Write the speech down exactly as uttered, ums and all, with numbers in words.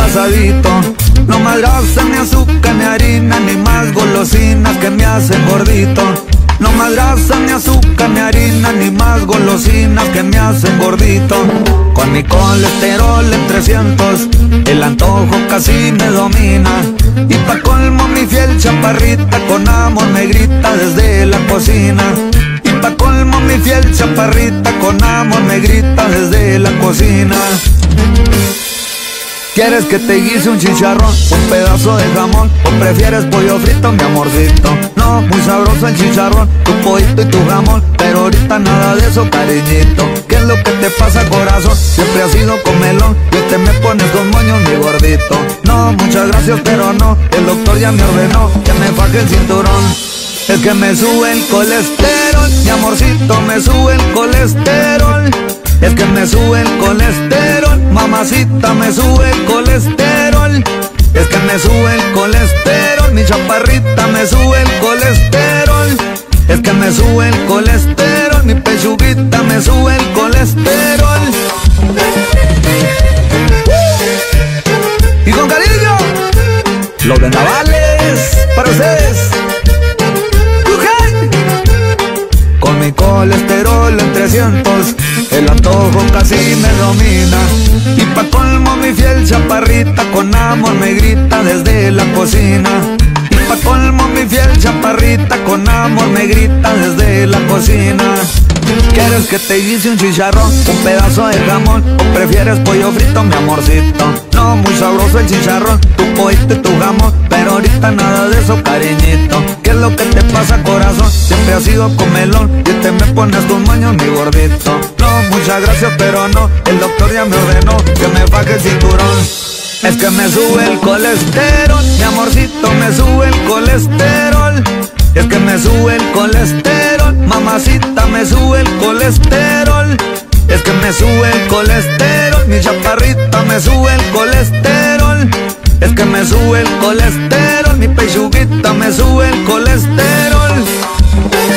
asadito. No más grasa, ni azúcar, ni harina, ni más golosinas que me hacen gordito. No más grasa, ni azúcar, ni harina, ni más golosinas que me hacen gordito. Con mi colesterol en trescientos, el antojo casi me domina. Y pa' colmo mi fiel chaparrita con amor me grita desde la cocina. Y pa' colmo mi fiel chaparrita con amor me grita desde la cocina. ¿Quieres que te guise un chicharrón, un pedazo de jamón, o prefieres pollo frito, mi amorcito? No, muy sabroso el chicharrón, tu pollito y tu jamón, pero ahorita nada de eso, cariñito. ¿Qué es lo que te pasa, corazón? Siempre has sido comelón y te me pones con moños, mi gordito. No, muchas gracias, pero no, el doctor ya me ordenó que me faje el cinturón. Es que me sube el colesterol, mi amorcito, me sube el colesterol. Es que me sube el colesterol, mamacita, me sube el colesterol. Es que me sube el colesterol, mi chaparrita, me sube el colesterol. Es que me sube el colesterol, mi pechuguita, me sube el colesterol. Y con cariño, los de Navales, para ustedes. Con mi colesterol en trescientos, el antojo casi me domina. Y pa' colmo mi fiel chaparrita con amor me grita desde la cocina. Y pa' colmo mi fiel chaparrita con amor me grita desde la cocina. ¿Quieres que te guise un chicharrón, un pedazo de jamón, o prefieres pollo frito, mi amorcito? No, muy sabroso el chicharrón, tu pollito y tu jamón, pero ahorita nada de eso, cariñito. ¿Qué es lo que te pasa, corazón? Siempre has sido comelón y te me pones tus moños, mi gordito. No, muchas gracias, pero no, el doctor ya me ordenó que me faje el cinturón. Es que me sube el colesterol, mi amorcito, me sube el colesterol. Es que me sube el colesterol, mamacita, me sube el colesterol. Es que me sube el colesterol, mi chaparrita, me sube el colesterol. Es que me sube el colesterol, mi pechuguita, me sube el colesterol.